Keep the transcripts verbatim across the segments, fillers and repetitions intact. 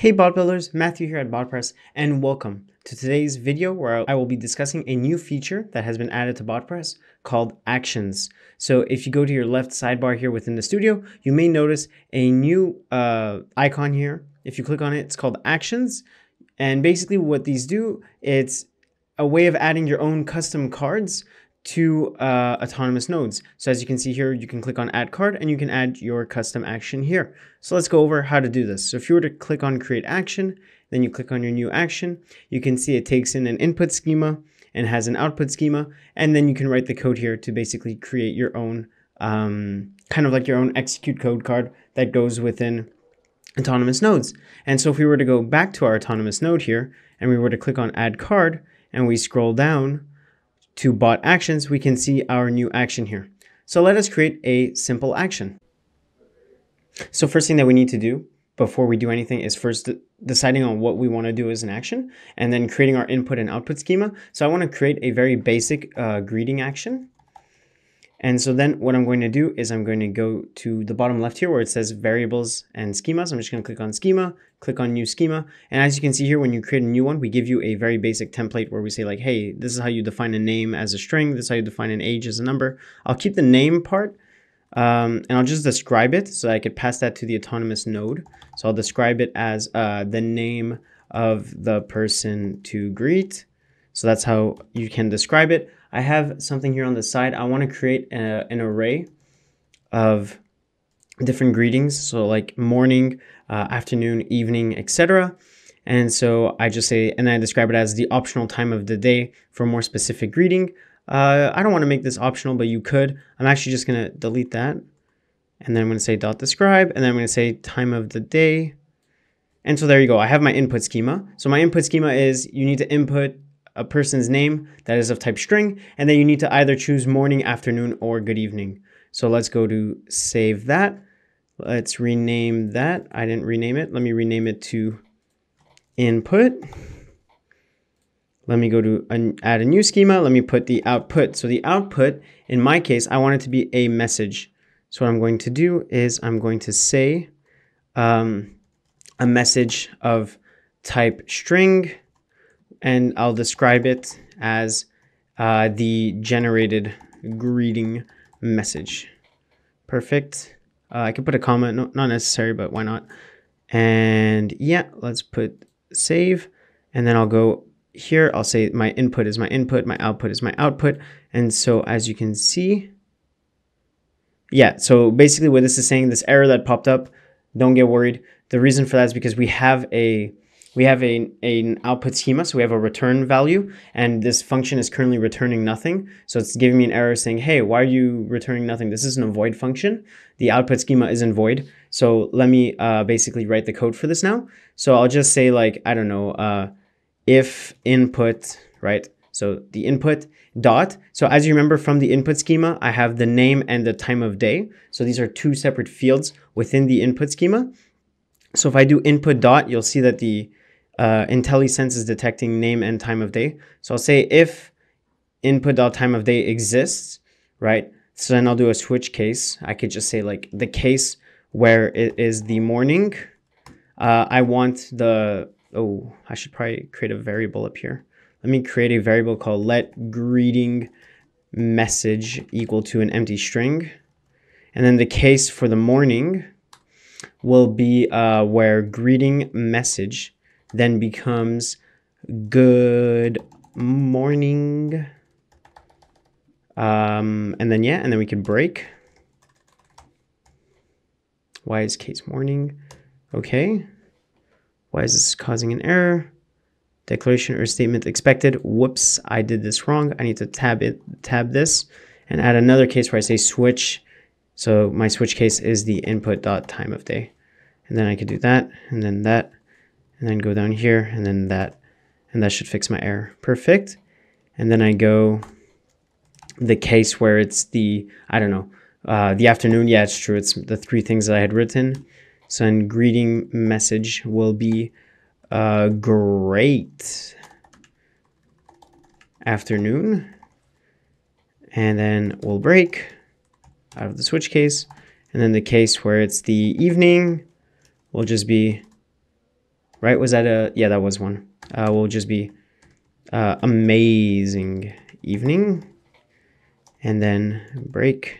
Hey bot builders, Matthew here at Botpress, and welcome to today's video where I will be discussing a new feature that has been added to Botpress called Actions. So if you go to your left sidebar here within the studio, you may notice a new uh, icon here. If you click on it, it's called Actions. And basically what these do, it's a way of adding your own custom cards to uh, autonomous nodes. So as you can see here, you can click on add card and you can add your custom action here. So let's go over how to do this. So if you were to click on create action, then you click on your new action, you can see it takes in an input schema and has an output schema. And then you can write the code here to basically create your own, um, kind of like your own execute code card that goes within autonomous nodes. And so if we were to go back to our autonomous node here and we were to click on add card and we scroll down to bot actions, we can see our new action here. So let us create a simple action. So first thing that we need to do before we do anything is first deciding on what we want to do as an action and then creating our input and output schema. So I want to create a very basic uh, greeting action. And so then what I'm going to do is I'm going to go to the bottom left here where it says variables and schemas. I'm just going to click on schema, click on new schema. And as you can see here, when you create a new one, we give you a very basic template where we say like, hey, this is how you define a name as a string. This is how you define an age as a number. I'll keep the name part um, and I'll just describe it so I could pass that to the autonomous node. So I'll describe it as uh, the name of the person to greet. So that's how you can describe it. I have something here on the side. I want to create a, an array of different greetings. So like morning, uh, afternoon, evening, et cetera. And so I just say, and I describe it as the optional time of the day for a more specific greeting. Uh, I don't want to make this optional, but you could. I'm actually just going to delete that. And then I'm going to say dot describe, and then I'm going to say time of the day. And so there you go. I have my input schema. So my input schema is you need to input a person's name that is of type string, and then you need to either choose morning, afternoon, or good evening. So let's go to save that. Let's rename that. I didn't rename it. Let me rename it to input. Let me go to an, add a new schema. Let me put the output. So the output, in my case, I want it to be a message. So what I'm going to do is I'm going to say um, a message of type string, and I'll describe it as uh, the generated greeting message. Perfect. Uh, I could put a comma, no, not necessary, but why not? And yeah, let's put save. And then I'll go here. I'll say my input is my input, my output is my output. And so as you can see, yeah, so basically what this is saying, this error that popped up, don't get worried. The reason for that is because we have a We have a, an output schema, so we have a return value, and this function is currently returning nothing. So it's giving me an error saying, hey, why are you returning nothing? This isn't a void function. The output schema isn't void. So let me uh, basically write the code for this now. So I'll just say like, I don't know, uh, if input, right? So the input dot. So as you remember from the input schema, I have the name and the time of day. So these are two separate fields within the input schema. So if I do input dot, you'll see that the Uh, IntelliSense is detecting name and time of day. So I'll say if input.time of day exists, right? So then I'll do a switch case. I could just say like the case where it is the morning. Uh, I want the, oh, I should probably create a variable up here. Let me create a variable called let greeting message equal to an empty string. And then the case for the morning will be uh, where greeting message then becomes good morning. Um, and then, yeah, and then we can break. Why is case morning? Okay. Why is this causing an error? Declaration or statement expected. Whoops, I did this wrong. I need to tab it, tab this and add another case where I say switch. So my switch case is the input dot time of day. And then I could do that and then that. And then go down here and then that, and that should fix my error. Perfect. And then I go the case where it's the, I don't know, uh, the afternoon. Yeah, it's true. It's the three things that I had written. So then greeting message will be uh, great afternoon. And then we'll break out of the switch case. And then the case where it's the evening will just be right? Was that a, yeah, that was one. Uh, will just be uh, amazing evening, and then break.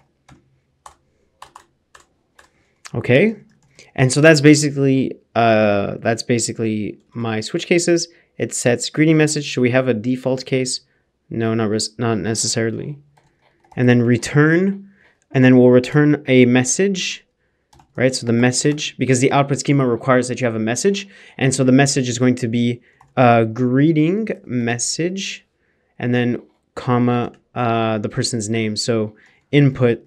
Okay, and so that's basically uh, that's basically my switch cases. It sets greeting message. Should we have a default case? No, not not necessarily. And then return, and then we'll return a message, right? So the message, because the output schema requires that you have a message, and so the message is going to be a greeting message, and then comma uh, the person's name. So input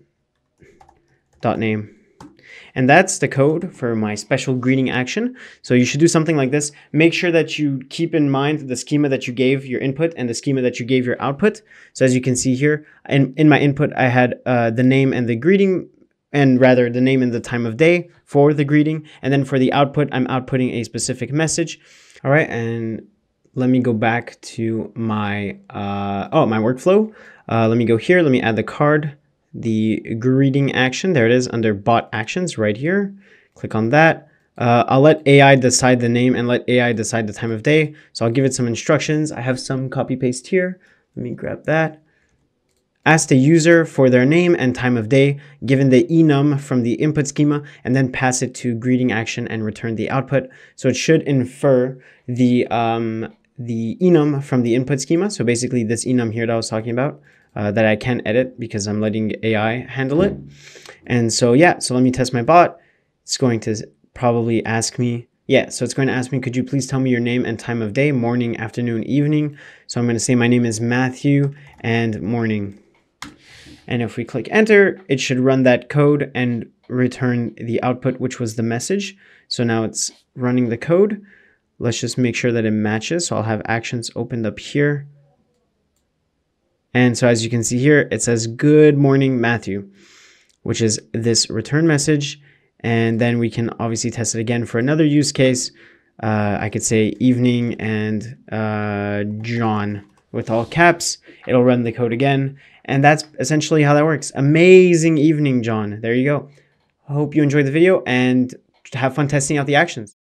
dot name. And that's the code for my special greeting action. So you should do something like this. Make sure that you keep in mind the schema that you gave your input and the schema that you gave your output. So as you can see here, in, in my input, I had uh, the name and the greeting, and rather the name and the time of day for the greeting. And then for the output, I'm outputting a specific message. All right, and let me go back to my, uh, oh, my workflow. Uh, let me go here, let me add the card. The greeting action, there it is under bot actions right here. Click on that. Uh, I'll let A I decide the name and let A I decide the time of day. So I'll give it some instructions. I have some copy paste here. Let me grab that. Ask the user for their name and time of day, given the enum from the input schema, and then pass it to greeting action and return the output. So it should infer the, um, the enum from the input schema. So basically this enum here that I was talking about. Uh, that I can edit because I'm letting A I handle it. And so, yeah, so let me test my bot. It's going to probably ask me, yeah, so it's going to ask me, could you please tell me your name and time of day, morning, afternoon, evening. So I'm going to say my name is Matthew and morning. And if we click enter, it should run that code and return the output, which was the message. So now it's running the code. Let's just make sure that it matches. So I'll have actions opened up here. And so as you can see here, it says, good morning, Matthew, which is this return message. And then we can obviously test it again for another use case. Uh, I could say evening and uh, John with all caps. It'll run the code again. And that's essentially how that works. Amazing evening, John. There you go. I hope you enjoyed the video and have fun testing out the actions.